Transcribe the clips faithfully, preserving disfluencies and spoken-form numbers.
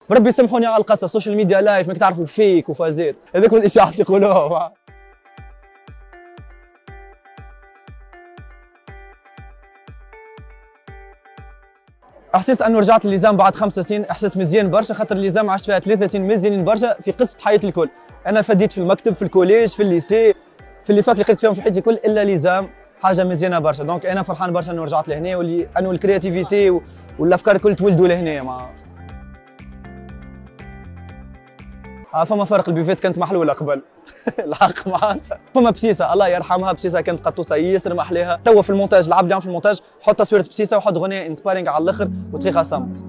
بربي يسامحوني على القصه، السوشيال ميديا لايف ماك تعرفوا فيك وفازات، هذاك هو الاشاعات يقولوها. احساس انه رجعت لليزام بعد خمس سنين احساس مزيان برشا، خاطر الليزام عشت فيها ثلاث سنين مزيانين برشا في قصه حياتي الكل. انا فديت في المكتب، في الكوليج، في الليسي، في اللي فاك لقيت فيهم في حياتي الكل الا ليزام، حاجه مزيانه برشا. دونك انا فرحان برشا انه رجعت لهنا، واللي انه الكرياتيفيتي والافكار الكل تولدوا لهنا. مع ها فما فرق، البيفات كانت محلوله قبل الحق معناتها. فما بسيسه الله يرحمها، بسيسه كانت قطوسه ياسر محليها. توا في المونتاج العبد يعمل في المونتاج حط تصويره بسيسه وحط اغنيه انسبايرينغ على الاخر ودقيقه صمت.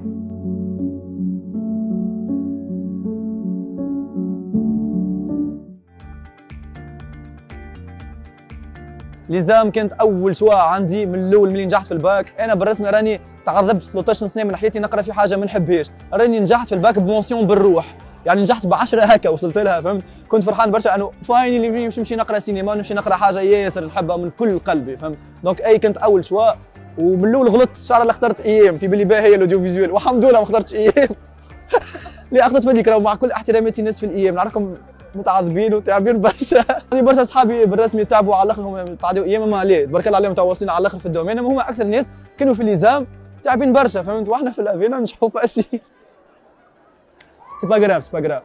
ليزام كانت اول شواء عندي من الاول ملي نجحت في الباك. انا بالرسمي راني تعذبت ثلاثطاش سنه من حياتي نقرا في حاجه ما نحبهاش، راني نجحت في الباك بمونسيون بالروح، يعني نجحت بعشرة هكا وصلت لها، فهمت؟ كنت فرحان برشا انه فاينلي باش نمشي نقرا سينما، نمشي نقرا حاجه ياسر نحبها من كل قلبي، فهمت؟ دونك اي كانت اول شواء. ومن الاول غلطت، شعر اللي اخترت ايام في بالي باهي هي الاوديو فيزوال، والحمد لله ما اخترتش ايام. اللي اخذت في هذيك، مع كل احتراماتي الناس في الايام نعرفكم متعذبين وتعبين برشا. عندي برشا اصحابي بالرسمي تعبوا على الاخر، هم تعدوا ايام ما عليه تبارك الله عليهم، متواصلين على الاخر في الدومين، هم اكثر ناس كانوا في الليزام تعبين برشا، فهمت؟ واحنا في الافينا نجحوا فاسي. سي با غراف سي با غراف.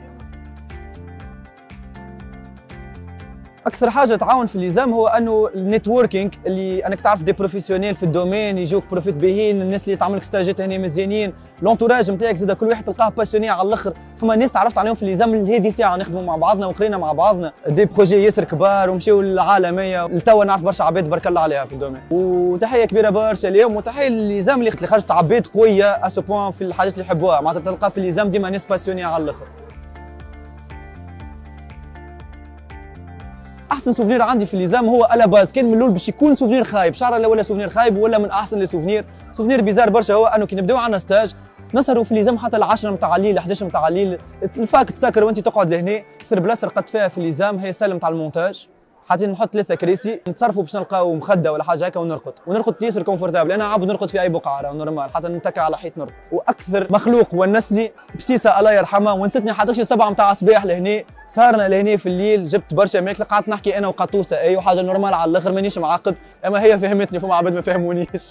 اكثر حاجه تعاون في الليزام هو انه النيتوركينج، اللي انك تعرف دي بروفيسيونيل في الدومين يجوك بروفيت باهين، الناس اللي تعمل لك ستاجات هنا مزيانين، لونتوراج نتاعك زاد كل واحد تلقاه باسيوني على الاخر. فما ناس تعرفت عليهم في الليزام لهذه ساعه نخدموا مع بعضنا وقرينا مع بعضنا دي بروجي ياسر كبار ومشيو للعالميه، لتوا نعرف برشا عباد بارك الله عليها في الدومين. وتحيه كبيره برشا اليوم، وتحيه للليزام اللي خرجت عباد قويه اسو بوان في الحاجات اللي يحبوها، معناتها تلقى في الليزام ديما ناس باسيوني على الاخر. احسن سوفنير عندي في الليزام هو الا باز كان من الاول باش يكون سوفنير خايب، شعر لا ولا سوفنير خايب ولا من احسن لي سوفنير. سوفنير بيزار برشا هو انه كي نبداو عندنا ستاج نسهروا في الليزام حتى العشرة نتاع الليل، احداش نتاع الليل، الفاك تسكر وانت تقعد لهنا. اكثر بلاصه رقدت فيها في الليزام هي السلم تاع المونتاج، حتى نحط ثلاثه كراسي نتصرفوا باش نلقاو مخده ولا حاجه هكا ونرقد، ونرقد ياسر كونفورتابل. انا عبد نرقد في اي بقعه راه نورمال، حتى نتكى على حيط نرقد. واكثر مخلوق ونسني بسيسه الله يرحمها، ونستني حتى سبعه نتاع صباح لهنا، سهرنا لهنا في الليل، جبت برشا ماكله قعدت نحكي انا وقطوسه اي وحاجه نورمال على الاخر، مانيش معقد، اما هي فهمتني، فما عباد ما فهمونيش.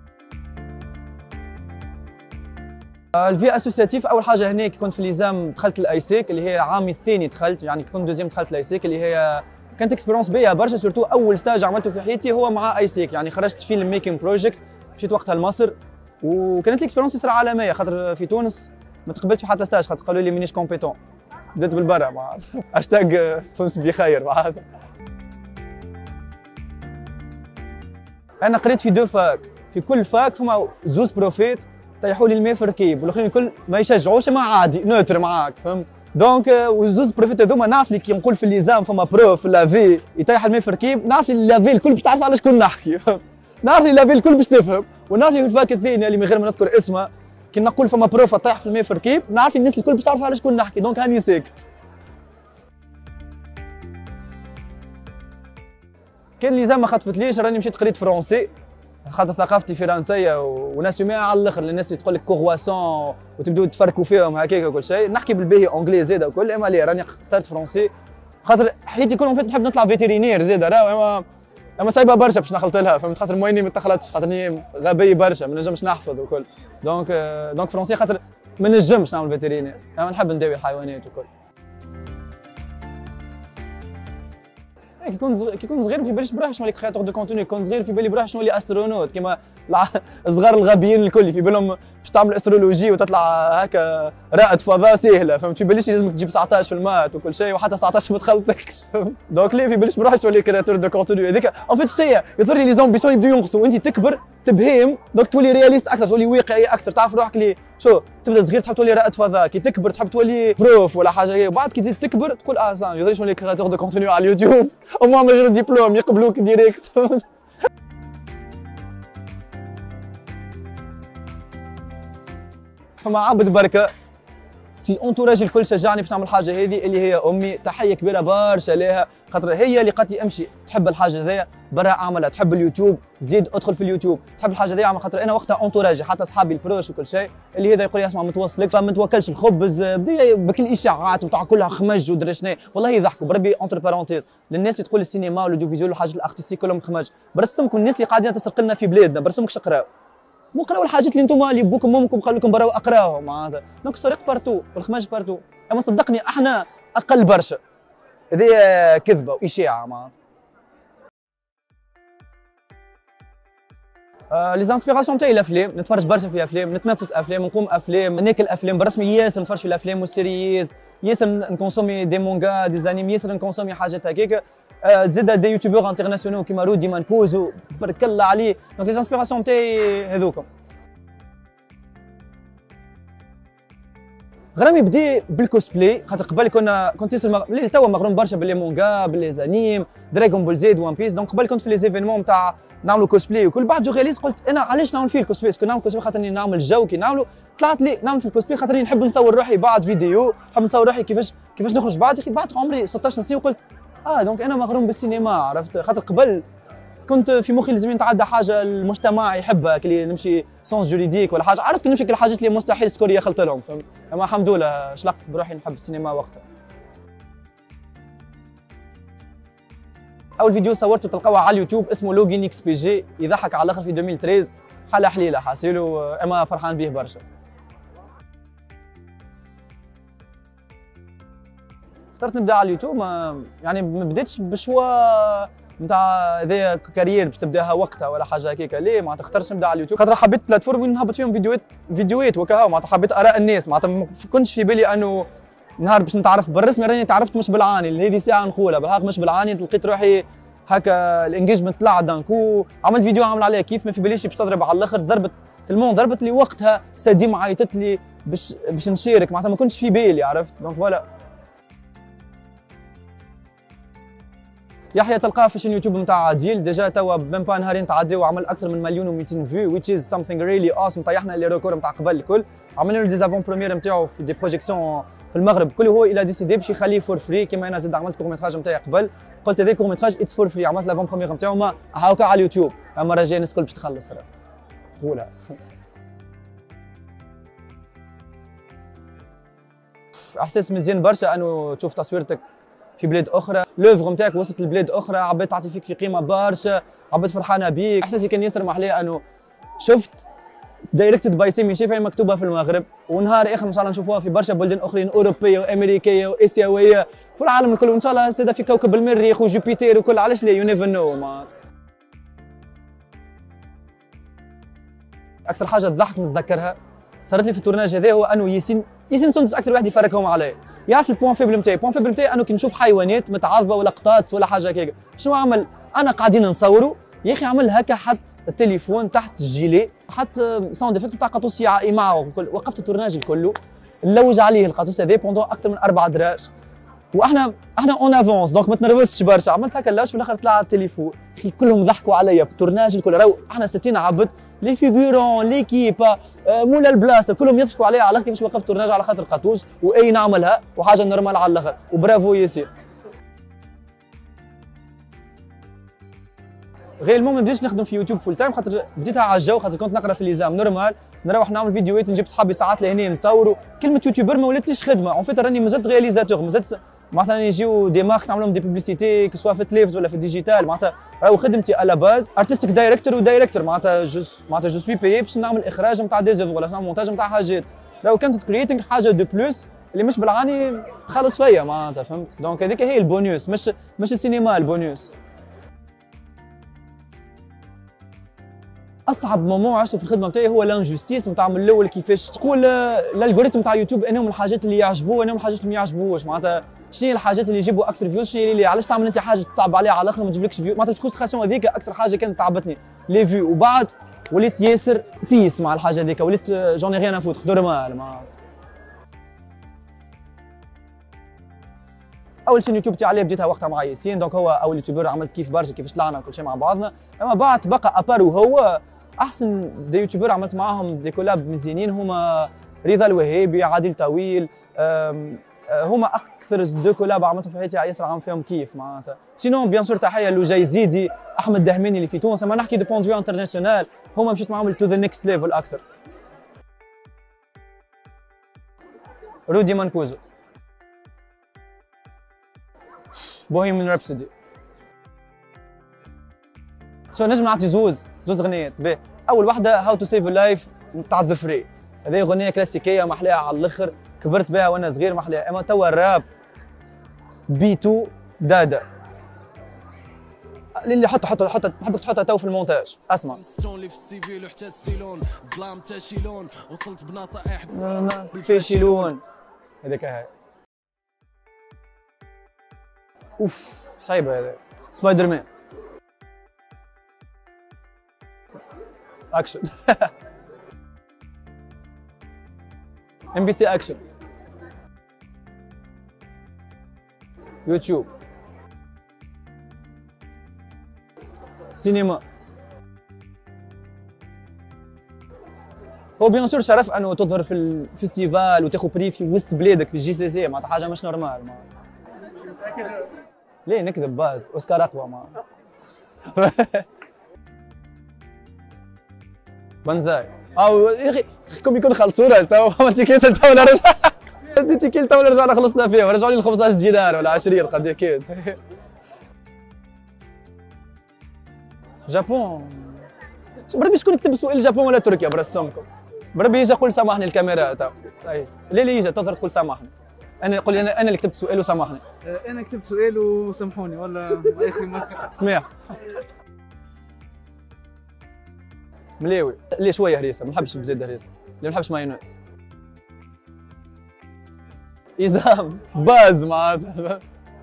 الفي اسوسياتيف اول حاجه هناك كنت في الليزام دخلت الايسيك اللي هي عامي الثاني دخلت، يعني كنت دوزيام دخلت الايسيك اللي هي كانت اكسبيرونس بيا برشا، سورتو اول ستاج عملته في حياتي هو مع ايسيك، يعني خرجت فيلم ميكينج بروجيكت، مشيت وقتها لمصر وكانت الاكسبيرونس ياسر عالميه، خاطر في تونس ما تقبلتش في حتى ستاج خاطر قالوا لي مانيش كومبيتون، بديت بالبرا معناتها هاشتاج تونس بخير معناتها. انا قريت في دو فاك، في كل فاك فما زوز بروفيت طيحوا لي الماء في ركيب، والاخرين الكل ما يشجعوش، ما عادي نوتر معاك، فهمت؟ دونك وزوز بروفيت هذوما نعرف لي كي نقول في الليزام فما بروف في لافي يطيح الماء في ركيب، نعرف لي لافي الكل باش تعرف على شكون نحكي، فهمت؟ نعرف لي لافي الكل باش تفهم، ونعرف لي في الفاك الثانيه اللي من غير ما نذكر اسمها كي نقول فما بروف طيح في الماء في ركيب، نعرف لي الناس الكل باش تعرف على شكون نحكي، دونك هاني ساكت. كان الليزام ما خطفتليش، راني مشيت قريت فرونسي خاطر ثقافتي فرنسيه وناسيوميها على الاخر، الناس اللي تقول لك كوغواسون وتبداو تفركوا فيهم هكاك وكل شيء، نحكي بالباهي اونجلي زاده وكل، اما ليه راني اخترت فرونسي خاطر حياتي كلهم فات نحب نطلع فيترينير زاده، راهو اما اما صعيبه برشا باش نخلط لها، فهمت؟ خاطر مويني ما تخلطش، خاطرني غبي برشا ما نجمش نحفظ وكل، دونك دونك فرونسي خاطر ما نجمش نعمل فيترينير، اما نحب نداوي الحيوانات وكل. كي كنت صغير كي كنت صغير في باليش بروحي شنو نولي كرياتور دو كونتوني، كنت صغير في بالي بروحي شنو نولي استرونوت كيما الصغار الغبيين الكل في بالهم باش تعمل استرولوجي وتطلع هكا رائد فضاء سهله، فهمت؟ في باليش لازمك تجيب تسعطاش في المات وكل شيء، وحتى تسعطاش ما تخلطكش، دونك ليه في باليش بروحي شنو نولي كرياتور دو كونتوني هذيك. اون فيت شتيا يظهر لي لي زومبيسيون يبداو ينقصوا وانت تكبر تبهيم، دونك تولي رياليست اكثر، تولي واقعي اكثر، تعرف روحك لي شو تبدا صغير تحب تولي رائد فضاء، كي تكبر تحب تولي بروف ولا حاجه هكا، وبعد كي تزيد تكبر تقول اه سان يظهر شنو نولي كرياتور دو كونتوني على اليوتيوب، او موان من غير ديبلوم يقبلوك ديريكت. فما عبد بركه في اونتوراجي الكل شجعني باش نعمل حاجه هذه اللي هي امي. تحيه كبيره برشا لها، خاطر هي اللي قالت لي امشي تحب الحاجه هذيا برا اعملها، تحب اليوتيوب زيد ادخل في اليوتيوب، تحب الحاجه هذيا اعمل. خاطر انا وقتها اونتوراجي حتى اصحابي البروش وكل شيء اللي هذا يقول لي اسمع ما توصلك ما توكلش الخبز، بدا بكل الاشاعات نتاع كلها خمج ودري شنو، والله يضحكوا بربي انتر بارونتيز للناس اللي تقول السينما والاوديو فيزيول والحاجات الارتستيك كلهم خمج. برسمكم الناس اللي قاعدين تسرق لنا في بلادنا، برسمكش اقراو مو قراو الحاجات اللي انتم اللي بوكم امكم قالوا لكم برا اقراوهم معناتها. دونك السرقه بارتو والخماج بارتو، اما صدقني احنا اقل برشا. هذه كذبه واشاعه معناتها. آه لي زانسبيراسيون تاعي الافلام، نتفرج برشا في افلام، نتنفس افلام، نقوم افلام، ناكل افلام، بالرسمي ياسر نتفرج في الافلام والسيريات، ياسر نكونسومي دي مونغا دي زانيم، ياسر نكونسومي حاجات هكاك. آه زاد دي يوتيوبر انترناسيونال كيما رودي مانكوزو بارك الله عليه. دونك لي زانسبيراسيون تاعي هذوكم. غرامي بدي بالكوسبلاي، خاطر قبل كنا كنت ياسر مغ... اللي توا مغروم برشا باللي مونغا باللي زانيم دراغون بول زيد وان بيس. دونك قبل كنت في لي زيفينمون نتاع نعملوا كوسبلاي وكل. بعد جو رياليز قلت انا علاش نعمل فيه الكوسبلاي؟ اسكو نعمل كوسبلاي خاطر نعمل جو كي نعملوا، طلعت لي نعمل في الكوسبلاي خاطر نحب نصور روحي بعد فيديو، نحب نصور روحي كيفاش كيفاش نخرج بعد. اخي بعد عمري ستطاش سنه وقلت اه دونك انا مغروم بالسينما، عرفت؟ خاطر قبل كنت في مخي لازم نتعدى حاجه المجتمع يحبها كي نمشي سونس جوريديك ولا حاجه، عرفت كي نمشي الحاجات اللي مستحيل سكوري يخلط لهم، فهمت؟ اما الحمد لله شلقت بروحي نحب السينما وقتها. اول فيديو صورته تلقاوه على اليوتيوب اسمه لوجين اكس بي جي، يضحك على الاخر في ألفين وثلاثة عشر، حاله حليله حاسيلو، اما فرحان به برشا. اخترت نبدا على اليوتيوب، ما يعني ما بديتش بشوا نتاع هذايا كارير باش تبداها وقتها ولا حاجه هكاك، ليه معناتها اخترت نبدا على اليوتيوب خاطر حبيت بلاتفورم وين نهبط فيهم فيديوهات فيديوهات وكا، معناتها حبيت اراء الناس، معناتها ما كنتش في بالي انه نهار باش نتعرف بالرسمي. راني تعرفت مش بالعاني، هذه ساعه نقولها بالحق مش بالعاني، لقيت روحي هكا الانجيجمنت طلع دانكو، عملت فيديو عامل عليه كيف ما في باليش باش تضرب على الاخر، ضربت تلمون ضربت لي وقتها ساديم عيطت لي باش باش نشارك، معناتها ما كنتش في بالي، عرفت؟ دونك فوالا. يحيى تلقاه في شين يوتيوب نتاع عاديل، ديجا توا بمن با نهارين تعداو وعمل اكثر من مليون ومئتين فيو which is something really awesome. طيحنا لي ريكور نتاع قبل الكل، عملنا له ديزافون بروميير نتاعو في دي بروجيكسيون في المغرب كل. هو الى ديسيدي باش يخليه فور فري، كيما انا زاد عملت كورميتراج نتاعي قبل، قلت هذا كورميتراج اتس فور فري، عملت لافون بروميير نتاعو ما هاكا على اليوتيوب، اما راه جاي الناس الكل باش تخلص راه قولها. احساس مزيان برشا انه تشوف تصويرتك في بلاد اخرى، لوفغ نتاعك وصلت لبلاد اخرى، عباد تعطي فيك في قيمه برشا، عباد فرحانه بيك. احساسي كان ياسر محلاه انه شفت دايركتد باي سامي شافعي مكتوبه في المغرب، ونهار اخر ان شاء الله نشوفوها في برشا بلدان اخرين اوروبيه وامريكيه واسيويه في العالم الكل، وان شاء الله زاده في كوكب المريخ وجوبيتر وكل، علاش لا؟ يو نيفر نو. اكثر حاجه تضحك نتذكرها صارت لي في التورناج هذا، هو انه ياسين ياسين سندس اكثر واحد يفركهم علي، يعرف البوان فيبل نتاعي. البوان فيبل نتاعي انه كي نشوف حيوانات متعاظبه ولا قطاطس ولا حاجه هكاك، شنو عمل؟ انا قاعدين نصوروا يا اخي عمل هكا، حط التليفون تحت الجيلي، حط ساوند افكت تاع قطوس يعائي معه، وقفت التورناج الكل نلوج عليه القطوس هذا بوندون اكثر من اربع دراج، واحنا احنا اون افونس دونك ما تنرفزش برشا. عملت هكا لاش في الاخر طلع على التليفون، اخي كلهم ضحكوا عليا في التورناج الكل، راهو احنا ستين عبد، لي فيغورون ليكيبا مولا البلاصه كلهم يضحكوا عليا على كيفاش وقفت التورناج على خاطر قطوس، واي نعملها وحاجه نورمال على الاخر، وبرافو ياسين. غير ما بديتش نخدم في يوتيوب فول تايم، خاطر بديتها على الجو، خاطر كنت نقرا في ليزام نورمال، نروح نعمل فيديوهات، نجيب صحابي ساعات لهنا نصوروا. كلمه يوتيوبر ما ولاتليش خدمه، اون فيت راني مازلت رياليزاتور، مازلت مثلا يجيو دي مارك نعمل لهم دي بوبليسيتي سواء في التلفز ولا في الديجيتال، معناتها راهو خدمتي على باز ارتستيك دايركتور ودايركتور، معناتها جوس معناتها جو سوي بايي باش نعمل اخراج نتاع دي زوفر ولا نعمل مونتاج نتاع حاجات، راهو كانت كرييتينغ حاجه دو بلوس اللي مش بالعاني تخلص فيا معناتها، فهمت؟ دونك هذيك هي البونيوس، مش مش السينما البونيوس. اصعب مومون عشته في الخدمه نتاعي هو لانجستيس نتاع من الاول، كيفاش تقول الالغوريثم نتاع يوتيوب انا من الحاجات اللي يعجبوه انا من الحاجات اللي ما يعجبوش، معناتها شنو هي الحاجات اللي يجيبوا اكثر فيوز، شنو هي اللي علاش تعمل انت حاجه تتعب عليها على الاخر ما تجيبلكش فيو، معناتها الفرستراسيون هذيك اكثر حاجه كانت تعبتني لي فيو، وبعد وليت ياسر بيس مع الحاجه هذيك، وليت جوني ريان افوت نورمال. مع اول شيء اليوتيوب تاعي بديتها وقتها مع ياسين، دونك هو اول يوتيوبر عملت كيف برشا كيفاش طلعنا وكل شيء مع بعضنا، اما بعد بقى ابارو هو احسن دي يوتيوبر عملت معاهم دي كولاب مزيانين هما رضا الوهيبي، عادل طويل، هما اكثر دو كولاب عملتهم في حياتي ياسر عام فيهم كيف معناتها. سينون بيان سور تحيه لوجاي زيدي، احمد دهماني اللي في تونس، اما نحكي دو بوان دو انترناسيونال هما مشيت معاهم تو ذا نيكست ليفل اكثر. رودي مانكوزو، بوهيميان رابسودي. شو نجم نعطي زوز زوز غنيات. باهي اول وحده هاو تو سيف لايف تاع ذا فري، هذه اغنيه كلاسيكيه محلاها على الاخر، كبرت بها وانا صغير محلاها. اما توا الراب بيتو دادا اللي حط حط حط نحبك تحطها تو في المونتاج. اسمع وصلت بنصائح فاشلون هذاك هاي. اوف صعيبه هذا. سبايدر مان اكشن ام بي سي اكشن، يوتيوب، سينما. هو بيان سور شرف انه تظهر في الفيستيفال وتاخذ بري في وسط بلادك في الجي سي سي، معناتها حاجه مش نورمال. ما ليه نكذب؟ باز اوسكار اقوى. ما بنزاي او يا اخي كم يكون خلصونا تو عملت كيت تو ولا رجع اديتي كيل تو ولا رجعنا خلصنا فيها ورجعوا لي خمسطاش دينار ولا عشرين قد كيت. جابون بربي شكون يكتب سؤال جابون ولا تركيا برسمكم؟ بربي يجي يقول سامحني الكاميرا تو. طيب ليه اللي يجي تظهر تقول سامحني؟ انا قول لي انا انا اللي كتبت سؤال وسامحني. انا كتبت سؤال وسامحوني ولا يا اخي ما سميح مليوي. ليه شويه هريسه، ما نحبش بزيد هريسه، اللي ما نحبش مايونيز. إيزام باز معناتها.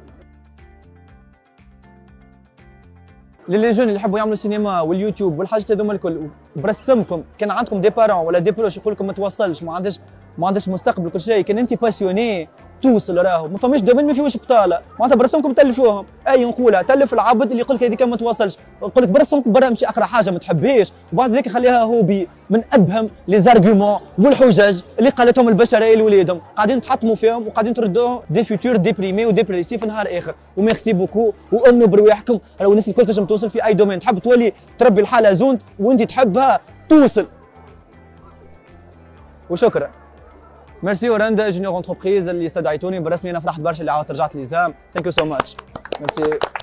للي جون اللي يحبوا يعملوا سينما واليوتيوب والحاجات هذوما الكل، برسمكم كان عندكم دي بارون ولا دي بروش يقول لكم ما توصلش، ما عندش ما عندش مستقبل كل شيء، كان انت باسيوني توصل راهو، ما فماش دومين ما فيهوش بطاله، معناتها برسمكم تلفوهم. اي نقولها تلف العبد اللي يقول لك هذيك ما توصلش، يقول لك برسمكم برا امشي اقرا حاجه ما تحبهاش، وبعد ذلك خليها هوبي من ابهم لي زارغيومون والحجج اللي قالتهم البشريه لولادهم، قاعدين تحطموا فيهم وقاعدين تردوهم دي فيتور ديبريمي وديبريسيف نهار اخر. وميرسي بوكو وامنوا برواحكم، راهو الناس الكل تنجم توصل في اي دومين، تحب تولي تربي الحاله زونت وانت تحبها توصل. وشكرا. ميرسي اورندا جونيور انتربريز اللي استدعيتوني، برسمي انا فرحت برشا اللي عاودت رجعت ليزام. ثانك يو سو ماتش. ميرسي.